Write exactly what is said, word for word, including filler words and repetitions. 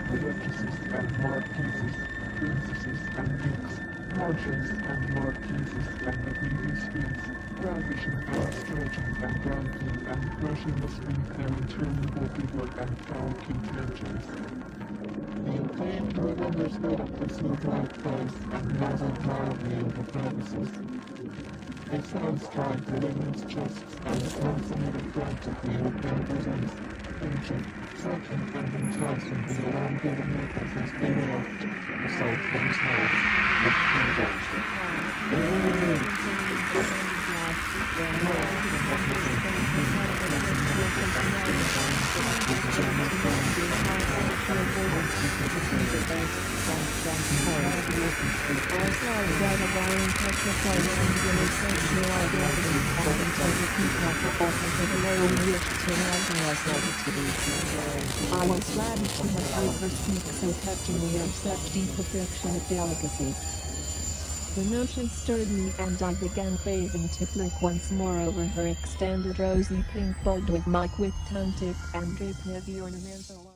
ellipses and marquises, princesses and dukes, marshals and marquises and the previous fields, ravishing and stretching and dancing and brushing the sweet their interminable giggler and foul contentions. The acclaimed remembers lit up the smooth-like face and nuzzled mildly over premises. They satisfied the women's chests and consummated frantically with their bosoms, ancient, sucking and enticing the elongated nipples as they left, aside themselves, with conjunction. I was glad to have heard her speak so touchingly of such deep affectionate delicacy. The notion stirred me and I began craving to flick once more over her extended rosy pink bud with my quick tongue tip and drape heavy ornamental